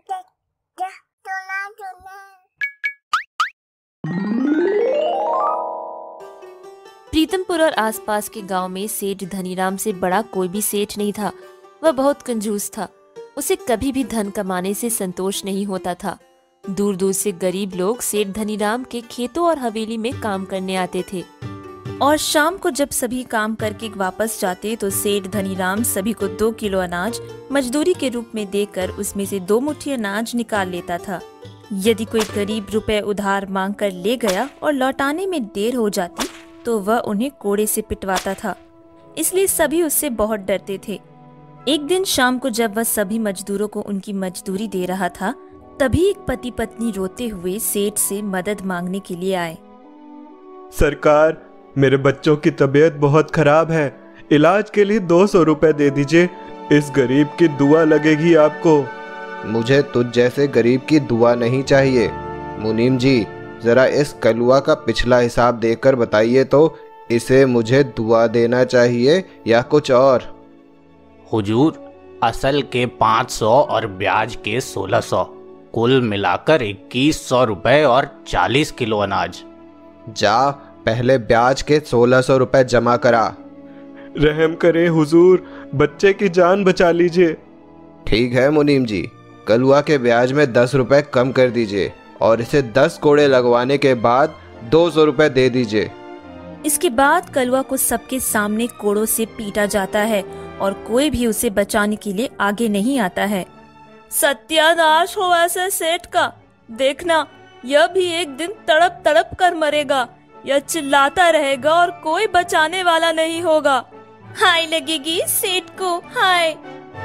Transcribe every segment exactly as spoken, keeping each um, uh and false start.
प्रीतमपुर और आसपास के गांव में सेठ धनीराम से बड़ा कोई भी सेठ नहीं था। वह बहुत कंजूस था। उसे कभी भी धन कमाने से संतोष नहीं होता था। दूर दूर से गरीब लोग सेठ धनीराम के खेतों और हवेली में काम करने आते थे और शाम को जब सभी काम करके वापस जाते तो सेठ धनीराम सभी को दो किलो अनाज मजदूरी के रूप में देकर उसमें से दो मुट्ठी अनाज निकाल लेता था। यदि कोई गरीब रुपए उधार मांग कर ले गया और लौटाने में देर हो जाती तो वह उन्हें कोड़े से पिटवाता था। इसलिए सभी उससे बहुत डरते थे। एक दिन शाम को जब वह सभी मजदूरों को उनकी मजदूरी दे रहा था, तभी एक पति पत्नी रोते हुए सेठ से मदद मांगने के लिए आए। सरकार, मेरे बच्चों की तबीयत बहुत खराब है। इलाज के लिए दो सौ रुपए दे दीजिए। इस गरीब की दुआ लगेगी आपको। मुझे तुझ जैसे गरीब की दुआ नहीं चाहिए। मुनीम जी, जरा इस कलुआ का पिछला हिसाब देखकर बताइए तो, इसे मुझे दुआ देना चाहिए या कुछ और? हुजूर, असल के पाँच सौ और ब्याज के सोलह सौ, कुल मिलाकर इक्कीस सौ रुपए और चालीस किलो अनाज। जा, पहले ब्याज के सोलह सौ रुपए जमा करा। रहम करें हुजूर, बच्चे की जान बचा लीजिए। ठीक है मुनीम जी, कलुआ के ब्याज में दस रुपए कम कर दीजिए और इसे दस कोड़े लगवाने के बाद दो सौ रुपए दे दीजिए। इसके बाद कलुआ को सबके सामने कोड़ों से पीटा जाता है और कोई भी उसे बचाने के लिए आगे नहीं आता है। सत्यानाश हो ऐसे सेठ का। देखना, यह भी एक दिन तड़प तड़प कर मरेगा। यह चिल्लाता रहेगा और कोई बचाने वाला नहीं होगा। हाय लगेगी सेठ को, हाय।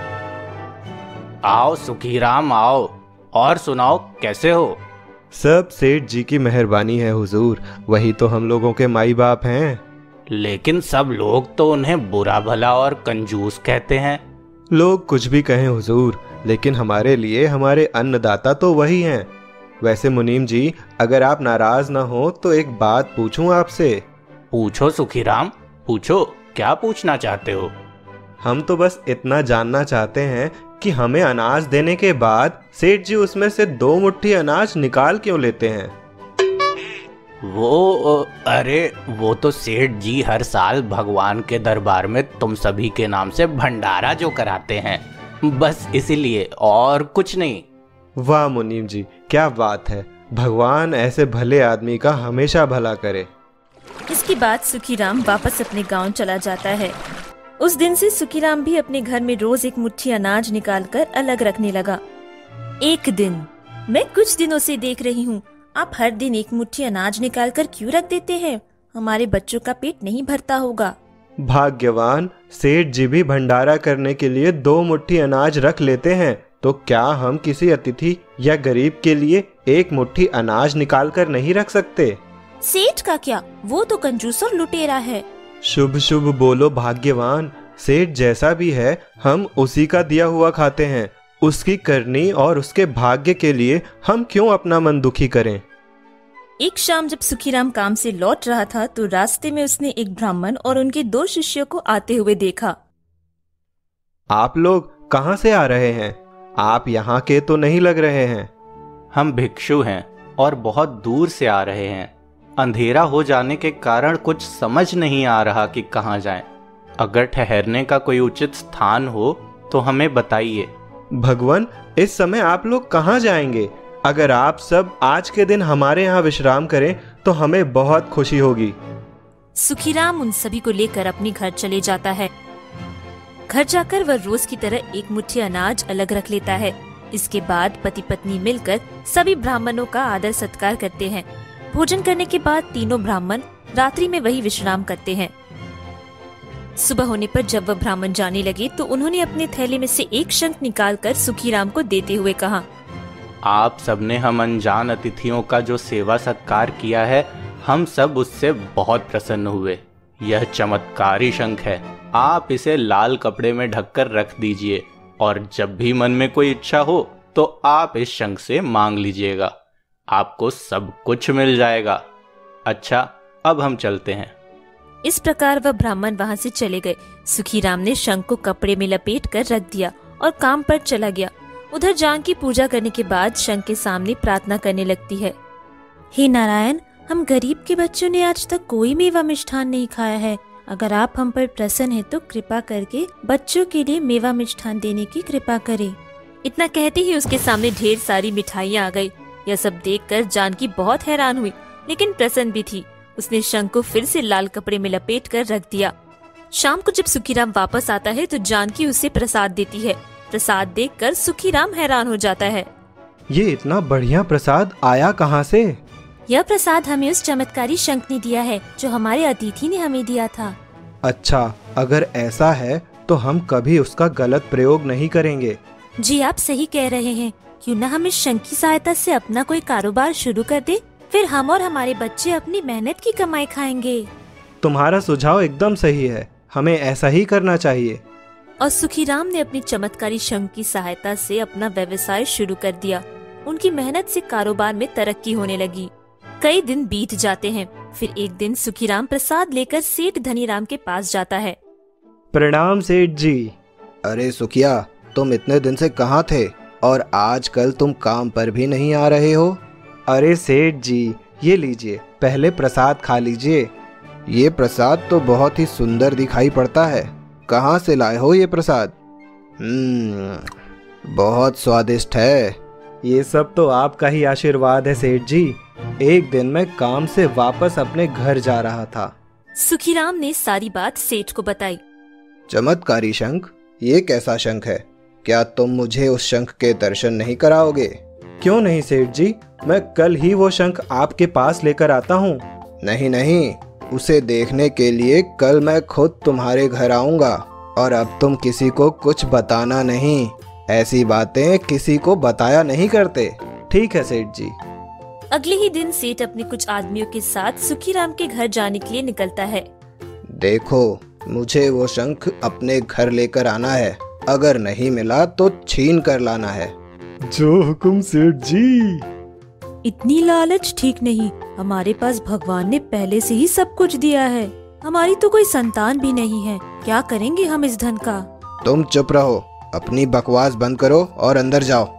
आओ सुखीराम, आओ और सुनाओ, कैसे हो? सब सेठ जी की मेहरबानी है हुजूर, वही तो हम लोगों के माई बाप हैं। लेकिन सब लोग तो उन्हें बुरा भला और कंजूस कहते हैं। लोग कुछ भी कहें हुजूर, लेकिन हमारे लिए हमारे अन्नदाता तो वही हैं। वैसे मुनीम जी, अगर आप नाराज ना हो तो एक बात पूछूं आपसे? पूछो सुखीराम, पूछो, क्या पूछना चाहते हो? हम तो बस इतना जानना चाहते हैं कि हमें अनाज देने के बाद सेठ जी उसमें से दो मुट्ठी अनाज निकाल क्यों लेते हैं? वो अरे वो तो सेठ जी हर साल भगवान के दरबार में तुम सभी के नाम से भंडारा जो कराते हैं, बस इसीलिए, और कुछ नहीं। वाह मुनीम जी, क्या बात है। भगवान ऐसे भले आदमी का हमेशा भला करे। इसके बाद सुखीराम वापस अपने गांव चला जाता है। उस दिन से सुखीराम भी अपने घर में रोज एक मुट्ठी अनाज निकालकर अलग रखने लगा। एक दिन, मैं कुछ दिनों से देख रही हूँ, आप हर दिन एक मुट्ठी अनाज निकालकर क्यों रख देते हैं? हमारे बच्चों का पेट नहीं भरता होगा। भाग्यवान, सेठ जी भी भंडारा करने के लिए दो मुट्ठी अनाज रख लेते हैं, तो क्या हम किसी अतिथि या गरीब के लिए एक मुट्ठी अनाज निकाल कर नहीं रख सकते? सेठ का क्या, वो तो कंजूस और लुटेरा है। शुभ शुभ बोलो भाग्यवान। सेठ जैसा भी है, हम उसी का दिया हुआ खाते हैं। उसकी करनी और उसके भाग्य के लिए हम क्यों अपना मन दुखी करें? एक शाम जब सुखीराम काम से लौट रहा था तो रास्ते में उसने एक ब्राह्मण और उनके दो शिष्यों को आते हुए देखा। आप लोग कहाँ से आ रहे हैं? आप यहाँ के तो नहीं लग रहे हैं। हम भिक्षु हैं और बहुत दूर से आ रहे हैं। अंधेरा हो जाने के कारण कुछ समझ नहीं आ रहा कि कहाँ जाएं। अगर ठहरने का कोई उचित स्थान हो तो हमें बताइए। भगवान, इस समय आप लोग कहाँ जाएंगे? अगर आप सब आज के दिन हमारे यहाँ विश्राम करें तो हमें बहुत खुशी होगी। सुखीराम उन सभी को लेकर अपने घर चले जाता है। घर जाकर वह रोज की तरह एक मुट्ठी अनाज अलग रख लेता है। इसके बाद पति पत्नी मिलकर सभी ब्राह्मणों का आदर सत्कार करते हैं। भोजन करने के बाद तीनों ब्राह्मण रात्रि में वही विश्राम करते हैं। सुबह होने पर जब वह ब्राह्मण जाने लगे तो उन्होंने अपने थैले में से एक शंख निकालकर सुखीराम को देते हुए कहा, आप सबने हम अनजान अतिथियों का जो सेवा सत्कार किया है, हम सब उससे बहुत प्रसन्न हुए। यह चमत्कारी शंख है, आप इसे लाल कपड़े में ढककर रख दीजिए और जब भी मन में कोई इच्छा हो तो आप इस शंख से मांग लीजिएगा, आपको सब कुछ मिल जाएगा। अच्छा, अब हम चलते हैं। इस प्रकार वह ब्राह्मण वहाँ से चले गए। सुखीराम ने शंख को कपड़े में लपेट कर रख दिया और काम पर चला गया। उधर जानकी पूजा करने के बाद शंख के सामने प्रार्थना करने लगती है। हे नारायण, हम गरीब के बच्चों ने आज तक कोई मेवा मिष्ठान नहीं खाया है। अगर आप हम पर प्रसन्न हैं तो कृपा करके बच्चों के लिए मेवा मिष्ठान देने की कृपा करें। इतना कहते ही उसके सामने ढेर सारी मिठाइयाँ आ गई। यह सब देखकर जानकी बहुत हैरान हुई, लेकिन प्रसन्न भी थी। उसने शंख को फिर से लाल कपड़े में लपेट कर रख दिया। शाम को जब सुखीराम वापस आता है तो जानकी उसे प्रसाद देती है। प्रसाद देखकर सुखीराम हैरान हो जाता है। ये इतना बढ़िया प्रसाद आया कहाँ से? यह प्रसाद हमें उस चमत्कारी शंख ने दिया है जो हमारे अतिथि ने हमें दिया था। अच्छा, अगर ऐसा है तो हम कभी उसका गलत प्रयोग नहीं करेंगे। जी आप सही कह रहे हैं। क्यों न हम इस शंख की सहायता से अपना कोई कारोबार शुरू कर दे, फिर हम और हमारे बच्चे अपनी मेहनत की कमाई खाएंगे। तुम्हारा सुझाव एकदम सही है, हमें ऐसा ही करना चाहिए। और सुखीराम ने अपनी चमत्कारी शंख की सहायता से अपना व्यवसाय शुरू कर दिया। उनकी मेहनत से कारोबार में तरक्की होने लगी। कई दिन बीत जाते हैं। फिर एक दिन सुखीराम प्रसाद लेकर सेठ धनीराम के पास जाता है। प्रणाम सेठ जी। अरे सुखिया, तुम इतने दिन से कहाँ थे और आजकल तुम काम पर भी नहीं आ रहे हो? अरे सेठ जी, ये लीजिए, पहले प्रसाद खा लीजिए। ये प्रसाद तो बहुत ही सुंदर दिखाई पड़ता है। कहाँ से लाए हो ये प्रसाद? हम्म, बहुत स्वादिष्ट है। ये सब तो आपका ही आशीर्वाद है सेठ जी। एक दिन मैं काम से वापस अपने घर जा रहा था। सुखीराम ने सारी बात सेठ को बताई। चमत्कारी शंख? ये कैसा शंख है? क्या तुम मुझे उस शंख के दर्शन नहीं कराओगे? क्यों नहीं सेठ जी, मैं कल ही वो शंख आपके पास लेकर आता हूँ। नहीं नहीं, उसे देखने के लिए कल मैं खुद तुम्हारे घर आऊंगा। और अब तुम किसी को कुछ बताना नहीं। ऐसी बातें किसी को बताया नहीं करते। ठीक है सेठ जी। अगले ही दिन सेठ अपने कुछ आदमियों के साथ सुखीराम के घर जाने के लिए निकलता है। देखो, मुझे वो शंख अपने घर लेकर आना है। अगर नहीं मिला तो छीन कर लाना है। जो हुकुम सेठ जी। इतनी लालच ठीक नहीं। हमारे पास भगवान ने पहले से ही सब कुछ दिया है। हमारी तो कोई संतान भी नहीं है। क्या करेंगे हम इस धन का? तुम चुप रहो, अपनी बकवास बंद करो और अंदर जाओ।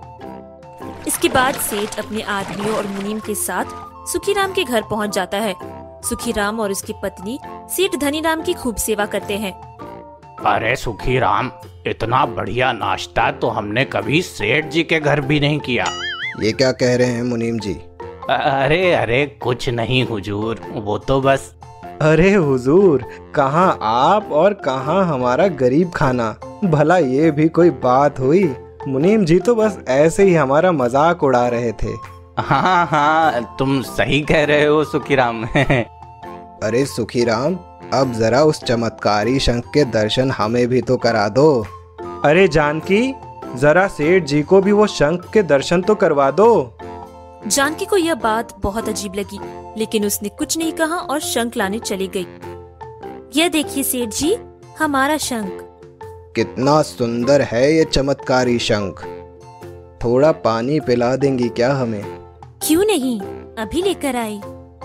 इसके बाद सेठ अपने आदमियों और मुनीम के साथ सुखीराम के घर पहुंच जाता है। सुखीराम और उसकी पत्नी सेठ धनीराम की खूब सेवा करते हैं। अरे सुखीराम, इतना बढ़िया नाश्ता तो हमने कभी सेठ जी के घर भी नहीं किया। ये क्या कह रहे हैं मुनीम जी? अरे अरे कुछ नहीं हुजूर, वो तो बस। अरे हुजूर, कहाँ आप और कहाँ हमारा गरीब खाना। भला ये भी कोई बात हुई? मुनीम जी तो बस ऐसे ही हमारा मजाक उड़ा रहे थे। हाँ हाँ, तुम सही कह रहे हो सुखीराम। अरे सुखीराम, अब जरा उस चमत्कारी शंख के दर्शन हमें भी तो करा दो। अरे जानकी, जरा सेठ जी को भी वो शंख के दर्शन तो करवा दो। जानकी को यह बात बहुत अजीब लगी, लेकिन उसने कुछ नहीं कहा और शंख लाने चली गई। यह देखिए सेठ जी, हमारा शंख। कितना सुंदर है ये चमत्कारी शंख। थोड़ा पानी पिला देंगी क्या हमें? क्यों नहीं, अभी लेकर आई।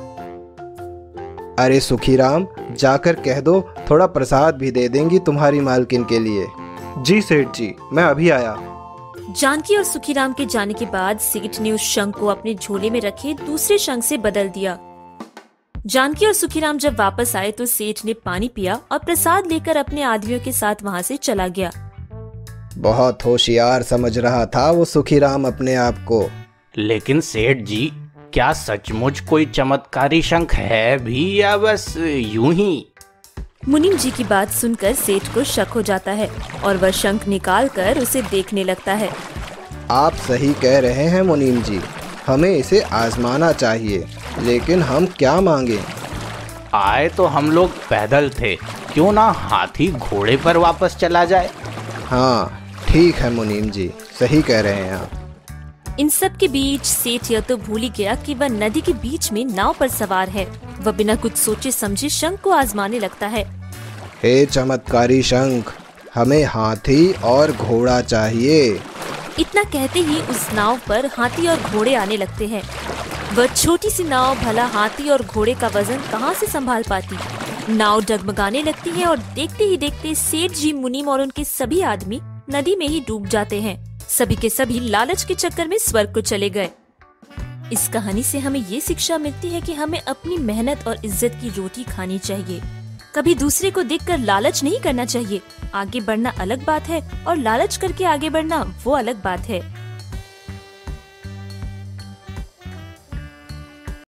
अरे सुखीराम, जाकर कह दो थोड़ा प्रसाद भी दे देंगी तुम्हारी मालकिन के लिए। जी सेठ जी, मैं अभी आया। जानकी और सुखीराम के जाने के बाद सेठ ने उस शंख को अपने झोले में रखे दूसरे शंख से बदल दिया। जानकी और सुखीराम जब वापस आए तो सेठ ने पानी पिया और प्रसाद लेकर अपने आदमियों के साथ वहाँ से चला गया। बहुत होशियार समझ रहा था वो सुखीराम अपने आप को। लेकिन सेठ जी, क्या सचमुच कोई चमत्कारी शंख है भी या बस यूं ही? मुनीम जी की बात सुनकर सेठ को शक हो जाता है और वह शंख निकाल कर उसे देखने लगता है। आप सही कह रहे हैं मुनीम जी, हमें इसे आजमाना चाहिए, लेकिन हम क्या मांगे? आए तो हम लोग पैदल थे, क्यों ना हाथी घोड़े पर वापस चला जाए? हाँ ठीक है मुनीम जी, सही कह रहे हैं आप। इन सब के बीच सेठ यह तो भूल ही गया कि वह नदी के बीच में नाव पर सवार है। वह बिना कुछ सोचे समझे शंख को आजमाने लगता है। हे चमत्कारी शंख, हमें हाथी और घोड़ा चाहिए। इतना कहते ही उस नाव पर हाथी और घोड़े आने लगते हैं। वह छोटी सी नाव भला हाथी और घोड़े का वजन कहाँ से संभाल पाती। नाव डगमगाने लगती है और देखते ही देखते सेठ जी, मुनीम और उनके सभी आदमी नदी में ही डूब जाते हैं। सभी के सभी लालच के चक्कर में स्वर्ग को चले गए। इस कहानी से हमें ये शिक्षा मिलती है कि हमें अपनी मेहनत और इज्जत की रोटी खानी चाहिए। कभी दूसरे को देखकर लालच नहीं करना चाहिए। आगे बढ़ना अलग बात है और लालच करके आगे बढ़ना वो अलग बात है।